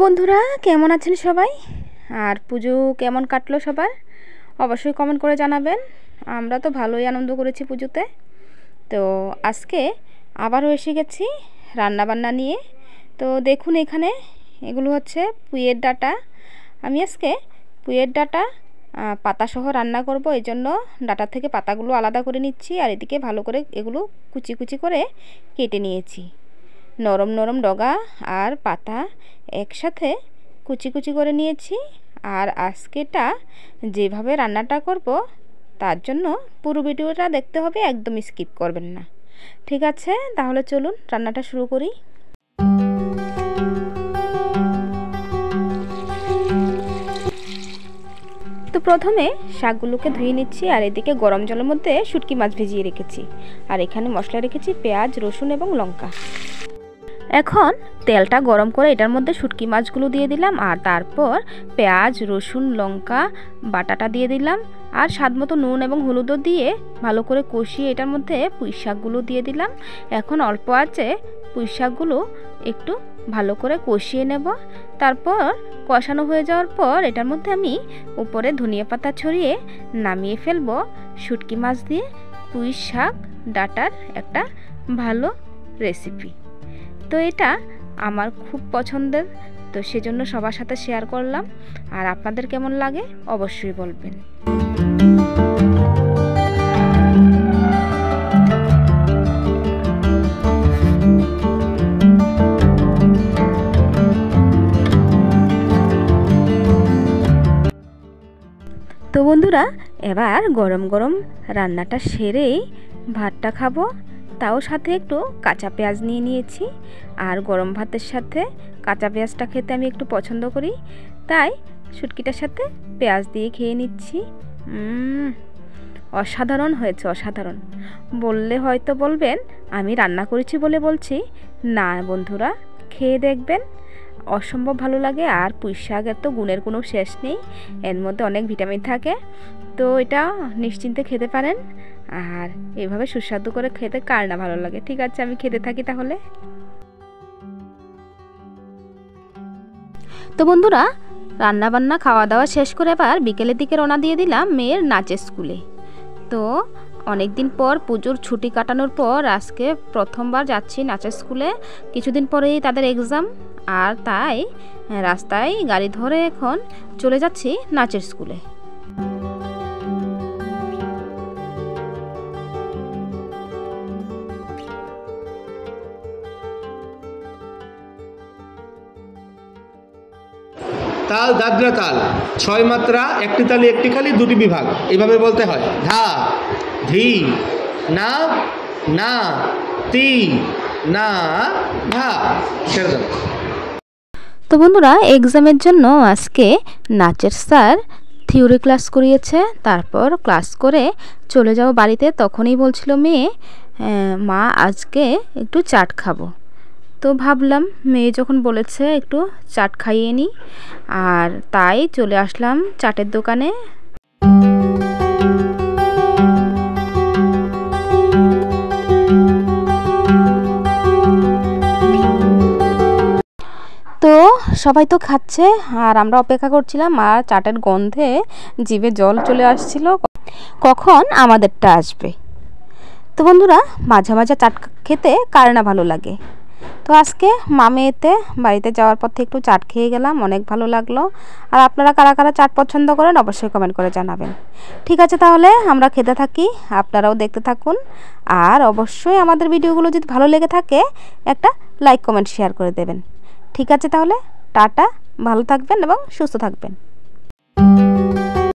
বন্ধুরা কেমন আছেন সবাই, আর পুজো কেমন কাটলো সবার অবশ্যই কমেন্ট করে জানাবেন। আমরা তো ভালোই আনন্দ করেছি পুজোতে। তো আজকে আবারও এসে গেছি রান্না বান্না নিয়ে। তো দেখুন এখানে এগুলো হচ্ছে পুঁইয়ের ডাঁটা। আমি আজকে পুঁইয়ের ডাঁটা পাতাসহ রান্না করব, এই জন্য ডাঁটা থেকে পাতাগুলো আলাদা করে নিচ্ছি। আর এদিকে ভালো করে এগুলো কুচি কুচি করে কেটে নিয়েছি। নরম নরম ডগা আর পাতা একসাথে কুচি কুচি করে নিয়েছি। আর আজকেটা যেভাবে রান্নাটা করব তার জন্য পুরো ভিডিওটা দেখতে হবে, একদম স্কিপ করবেন না। ঠিক আছে, তাহলে চলুন রান্নাটা শুরু করি। তো প্রথমে শাকগুলোকে ধুয়ে নিচ্ছি, আর এদিকে গরম জলের মধ্যে শুটকি মাছ ভিজিয়ে রেখেছি। আর এখানে মশলা রেখেছি পেঁয়াজ, রসুন এবং লঙ্কা। এখন তেলটা গরম করে এটার মধ্যে শুটকি মাছগুলো দিয়ে দিলাম, আর তারপর পেঁয়াজ, রসুন, লঙ্কা বাটাটা দিয়ে দিলাম, আর স্বাদ মতো নুন এবং হলুদও দিয়ে ভালো করে কষিয়ে এটার মধ্যে পুঁই শাকগুলো দিয়ে দিলাম। এখন অল্প আঁচে পুঁই শাকগুলো একটু ভালো করে কষিয়ে নেব। তারপর কষানো হয়ে যাওয়ার পর এটার মধ্যে আমি উপরে ধনিয়া পাতা ছড়িয়ে নামিয়ে ফেলবো। শুটকি মাছ দিয়ে পুঁই শাক ডাঁটার একটা ভালো রেসিপি। তো এটা আমার খুব পছন্দের, তো সেজন্য সবার সাথে শেয়ার করলাম। আর আপনাদের কেমন লাগে অবশ্যই বলবেন। তো বন্ধুরা এবার গরম গরম রান্নাটা সেরেই ভাতটা খাবো। তাও সাথে একটু কাঁচা পেঁয়াজ নিয়ে নিয়েছি। আর গরম ভাতের সাথে কাঁচা পেঁয়াজটা খেতে আমি একটু পছন্দ করি, তাই শুটকিটার সাথে পেঁয়াজ দিয়ে খেয়ে নিচ্ছি। অসাধারণ হয়েছে, অসাধারণ। বললে হয়তো বলবেন আমি রান্না করেছি বলে বলছি, না বন্ধুরা খেয়ে দেখবেন, অসম্ভব ভালো লাগে। আর পুঁই শাকের তো গুণের কোনো শেষ নেই, এর মধ্যে অনেক ভিটামিন থাকে। তো এটা নিশ্চিন্তে খেতে পারেন। আর এইভাবে সুস্বাদু করে খেতে কার না ভালো লাগে। ঠিক আছে, আমি খেতে থাকি তাহলে। তো বন্ধুরা রান্না বান্না খাওয়া দাওয়া শেষ করে এবার বিকেলের দিকে রওনা দিয়ে দিলাম মেয়ের নাচের স্কুলে। তো অনেক দিন পর পুজোর ছুটি কাটানোর পর আজকে প্রথমবার যাচ্ছি নাচের স্কুলে। কিছুদিন পরেই তাদের এক্সাম, আর তাই রাস্তায় গাড়ি ধরে এখন চলে যাচ্ছি নাচের স্কুলে। তাল, দাদরা তাল, 6 মাত্রা, একটি তালি একটি খালি, দুটি বিভাগ, এইভাবে বলতে হয়। ধা, ধি, না, না, তি, না, ধা। ছেড়ে দাও। তো বন্ধুরা এক্সামের জন্য আজকে নাচের স্যার থিওরি ক্লাস করিয়েছে। তারপর ক্লাস করে চলে যাও বাড়িতে। তখনই বলছিল মেয়ে, মা আজকে একটু চাট খাবো। তো ভাবলাম মেয়ে যখন বলেছে একটু চাট খাইয়ে নিই, আর তাই চলে আসলাম চাটের দোকানে। তো সবাই তো খাচ্ছে আর আমরা অপেক্ষা করছিলাম, আর চাটের গন্ধে জিভে জল চলে আসছিল, কখন আমাদেরটা আসবে। তো বন্ধুরা মাঝে মাঝে চাট খেতে কার না ভালো লাগে। তো আজকে মামেতে বাড়িতে যাওয়ার পর থেকে একটু চাট খেয়ে গেলাম, অনেক ভালো লাগলো। আর আপনারা কারা কারা চাট পছন্দ করেন অবশ্যই কমেন্ট করে জানাবেন। ঠিক আছে, তাহলে আমরা খেতে থাকি, আপনারাও দেখতে থাকুন। আর অবশ্যই আমাদের ভিডিওগুলো যদি ভালো লেগে থাকে একটা লাইক, কমেন্ট, শেয়ার করে দেবেন। ঠিক আছে, তাহলে টাটা, ভালো থাকবেন এবং সুস্থ থাকবেন।